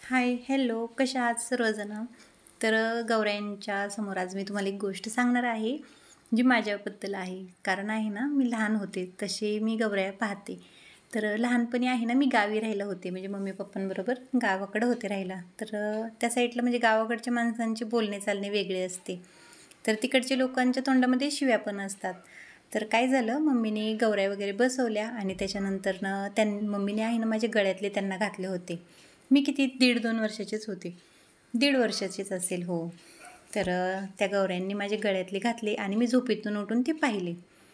हाय, hello, कशा आहात सर्वजण? तर गौऱ्यांच्या समोर आज मी तुम्हाला एक गोष्ट सांगणार आहे, जी माझ्याबद्दल आहे. कारण आहे ना, मी लहान होते तसे मी गौऱ्या पाहते. तर लहानपणी आहे ना, मी गावी राहायला होते, म्हणजे मम्मी-पप्पांबरोबर गावाकडं होते राहायला. तर त्या साईडला म्हणजे गावाकडच्या माणसांचे बोलणे चालणे वेगळे असते. तर तिकडच्या लोकांच्या तोंडामध्ये शिव्या पण असतात. तर काय झालं, मम्मीने गौऱ्या वगैरे बसवल्या आणि त्याच्यानंतरनं मम्मीने आहे ना, माझ्या गळ्यातले त्यांना घातले होते. मी किती 1.5-2 वर्षाचीच होते. 1.5 वर्षाचीच असेल हो. तर त्या गौऱ्यांनी माझ्या गळ्यातले घातले आणि मी झोपेतून उठून ते पाहिले.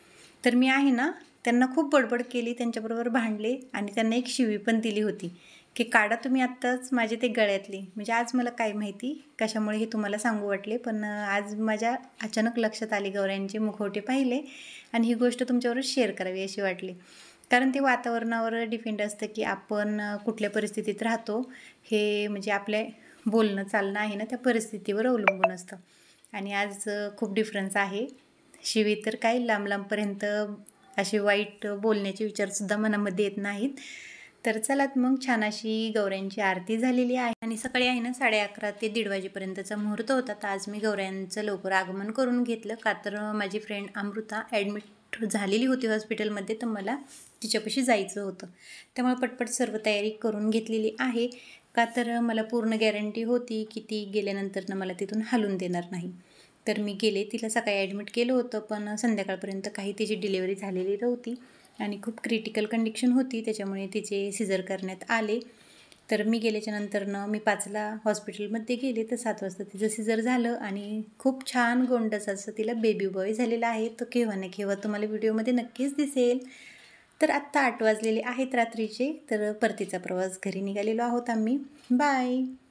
तर मी आहे ना, त्यांना खूप बडबड केली, त्यांच्याबरोबर भांडले आणि त्यांना एक शिवी पण दिली होती, की काढा तुम्ही आत्ताच माझे ते गळ्यातले. म्हणजे आज मला काय माहिती कशामुळे हे तुम्हाला सांगू वाटले, पण आज माझ्या अचानक लक्षात आले, गौऱ्यांचे मुखवटे पाहिले आणि ही गोष्ट तुमच्याबरोबर शेअर करावी अशी वाटली. कारण ते वातावरणावर डिपेंड असतं, की आपण कुठल्या परिस्थितीत राहतो, हे म्हणजे आपल्या बोलणं चालणं आहे ना, त्या परिस्थितीवर अवलंबून असतं. आणि आज खूप डिफरन्स आहे. शिवी तर काय लांब लांबपर्यंत असे वाईट बोलण्याचे विचारसुद्धा मनामध्ये येत नाहीत. तर चलात मग छान अशी गौऱ्यांची आरती झालेली आहे आणि सकाळी आहे ना 11:30 ते 1:30 वाजेपर्यंतचा मुहूर्त होता. तर आज मी गौऱ्यांचं लवकर आगमन करून घेतलं, का तर माझी फ्रेंड अमृता ॲडमिट झालेली होती हॉस्पिटलमध्ये, तर मला तिच्यापाशी जायचं होतं. त्यामुळे पटपट सर्व तयारी करून घेतलेली आहे, का तर मला पूर्ण गॅरंटी होती की ती गेल्यानंतरनं मला तिथून हलवून देणार नाही. तर मी गेले. तिला सकाळी ॲडमिट केलं होतं, पण संध्याकाळपर्यंत काही तिची डिलिव्हरी झालेली नव्हती आणि खूप क्रिटिकल कंडिशन होती. त्याच्यामुळे तिचे सिझर करण्यात आले. तर मी गेल्याच्यानंतरनं मी 5ला हॉस्पिटलमध्ये गेले, तर 7 वाजता तिचं सिझर झालं आणि खूप छान गोंडस असं तिला बेबी बॉय झालेला आहे. तो केव्हा ना केव्हा तुम्हाला व्हिडिओमध्ये नक्कीच दिसेल. तर आत्ता 8 वाजलेले आहेत रात्रीचे. तर परतीचा प्रवास घरी निघालेलो आहोत आम्ही. बाय.